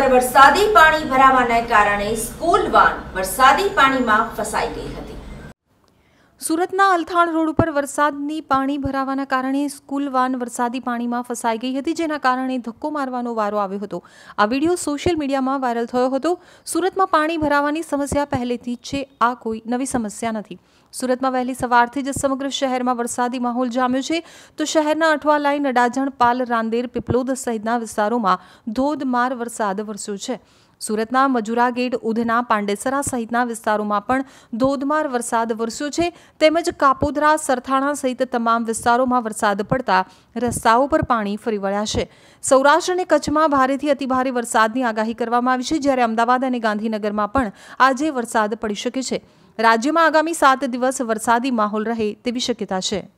પર વરસાદી પાણી ભરાવાના કારણે સ્કૂલ વાન વરસાદી પાણીમાં ફસાઈ ગઈ હતી। સુરતના અલથાણ રોડ ઉપર વરસાદની પાણી ભરાવાના કારણે સ્કૂલ વાન વરસાદી પાણીમાં ફસાઈ ગઈ હતી, જેના કારણે ધક્કો મારવાનો વારો આવ્યો હતો। આ વિડીયો સોશિયલ મીડિયામાં વાયરલ થયો હતો। સુરતમાં પાણી ભરાવાની સમસ્યા પહેલેથી જ છે, આ કોઈ નવી સમસ્યા નથી। સુરતમાં વહેલી સવારથી જ સમગ્ર શહેરમાં વરસાદી માહોલ જામ્યો છે, તો શહેરના અઠવા લાઈન, અડાજણ, પાલ, રાંદેર, પીપલોદ સહિતના વિસ્તારોમાં ધોધમાર વરસાદ વરસ્યો છે। સુરતના મજુરા ગેટ, ઉધના, પાંડેસરા સહિતના વિસ્તારોમાં પણ ધોધમાર વરસાદ વરસ્યો છે, તેમજ કાપોદ્રા, સરથાણા સહિત તમામ વિસ્તારોમાં વરસાદ પડતા રસ્તાઓ પર પાણી ફરી વળ્યા છે। સૌરાષ્ટ્ર અને કચ્છમાં ભારેથી અતિભારે વરસાદની આગાહી કરવામાં આવી છે, જ્યારે અમદાવાદ અને ગાંધીનગરમાં પણ આજે વરસાદ પડી શકે છે। રાજ્યમાં આગામી 7 દિવસ વરસાદી માહોલ રહે તેવી શક્યતા છે।